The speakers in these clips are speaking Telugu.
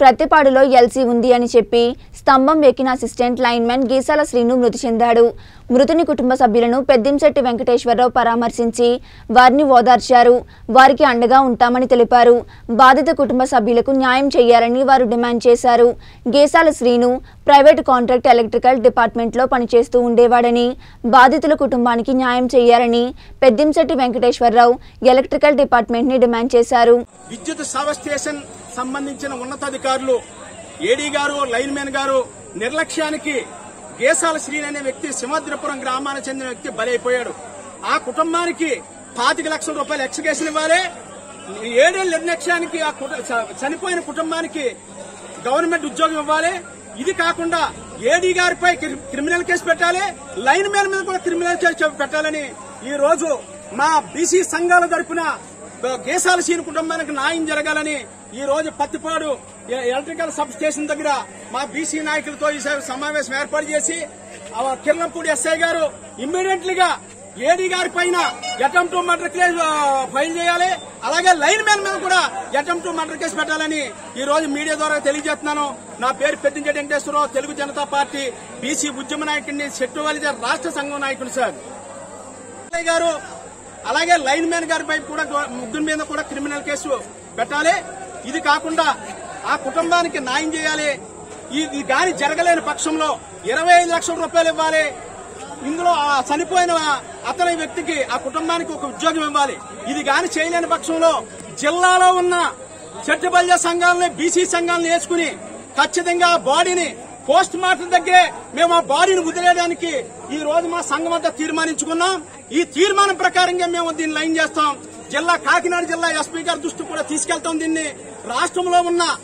ప్రతిపాడులో ఎల్సీ ఉంది అని చెప్పి స్తంభం ఎక్కిన అసిస్టెంట్ లైన్మెన్ గీసాల శ్రీను మృతి చెందాడు. మృతుని కుటుంబ సభ్యులను పెద్దింశెట్టి వెంకటేశ్వరరావు పరామర్శించి వారిని ఓదార్చారు. వారికి అండగా ఉంటామని తెలిపారు. బాధిత కుటుంబ సభ్యులకు న్యాయం చేయాలని వారు డిమాండ్ చేశారు. Geesala Srinu private contract electrical డిపార్ట్మెంట్లో పనిచేస్తూ ఉండేవాడని, బాధితుల కుటుంబానికి న్యాయం చేయాలని పెద్దింశెట్టి వెంకటేశ్వరరావు ఎలక్ట్రికల్ డిపార్ట్మెంట్ ని డిమాండ్ చేశారు. విద్యుత్ సబ్ స్టేషన్ సంబంధించిన ఉన్నతాధికారులు ఏడీ గారు, లైన్మెన్ గారు నిర్లక్ష్యానికి గీసాల శ్రీని అనే వ్యక్తి సింహద్రిపురం గ్రామానికి చెందిన వ్యక్తి బలైపోయాడు. ఆ కుటుంబానికి 25 లక్షల రూపాయలు ఎక్స్గ్రేషన్ ఇవ్వాలి. 7 ఏళ్ల నిర్లక్ష్యానికి ఆ చనిపోయిన కుటుంబానికి గవర్నమెంట్ ఉద్యోగం ఇవ్వాలి. ఇది కాకుండా ఏడీ గారిపై క్రిమినల్ కేసు పెట్టాలి, లైన్మెన్ మీద కూడా క్రిమినల్ కేసు పెట్టాలని ఈ రోజు మా బీసీ సంఘాల తరపున గీసాల శ్రీని కుటుంబానికి న్యాయం జరగాలని ఈ రోజు పత్తిపాడు ఎలక్ట్రికల్ సబ్ స్టేషన్ దగ్గర మా బీసీ నాయకులతో ఈ సమావేశం ఏర్పాటు చేసి కిరణంపూడి ఎస్ఐ గారు ఇమ్మీడియట్లీగా ఏడీ గారి పైన attempt to murder case file చేయాలి. అలాగే లైన్ మ్యాన్ మీద కూడా అటెంప్ట్ టు మర్డర్ కేసు పెట్టాలని ఈ రోజు మీడియా ద్వారా తెలియజేస్తున్నాను. నా పేరు పెద్దింశెట్టి వెంకటేశ్వరరావు, తెలుగు జనతా పార్టీ బీసీ ఉద్యమ నాయకుడిని, చెట్టువల్లి రాష్ట్ర సంఘం నాయకుడు సార్ గారు. అలాగే లైన్ మ్యాన్ గారిపై కూడా ముగ్గురు మీద కూడా క్రిమినల్ కేసు పెట్టాలి. ఇది కాకుండా ఆ కుటుంబానికి న్యాయం చేయాలి. ఇది గాని జరగలేని పక్షంలో 25 లక్షల రూపాయలు ఇవ్వాలి. ఇందులో ఆ చనిపోయిన అతని వ్యక్తికి, ఆ కుటుంబానికి ఒక ఉద్యోగం ఇవ్వాలి. ఇది గాని చేయలేని పక్షంలో జిల్లాలో ఉన్న చెట్టుబల్య సంఘాలని, బీసీ సంఘాలను వేసుకుని ఖచ్చితంగా బాడీని పోస్ట్ మార్టం దగ్గరే మేము ఆ బాడీని వదిలేయడానికి ఈ రోజు మా సంఘం అంతా తీర్మానించుకున్నాం. ఈ తీర్మానం ప్రకారంగా మేము దీన్ని లైన్ చేస్తాం. కాకినాడ జిల్లా ఎస్పీ గారి దృష్టి కూడా తీసుకెళ్తాం. దీన్ని రాష్ట్రంలో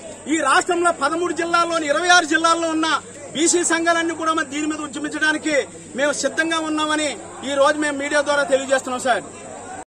13 జిల్లాల్లోని 26 జిల్లాల్లో ఉన్న బీసీ సంఘాలన్నీ కూడా దీని మీద ఉద్యమించడానికి మేము సిద్ధంగా ఉన్నామని ఈ రోజు మేము మీడియా ద్వారా తెలియజేస్తున్నాం సార్.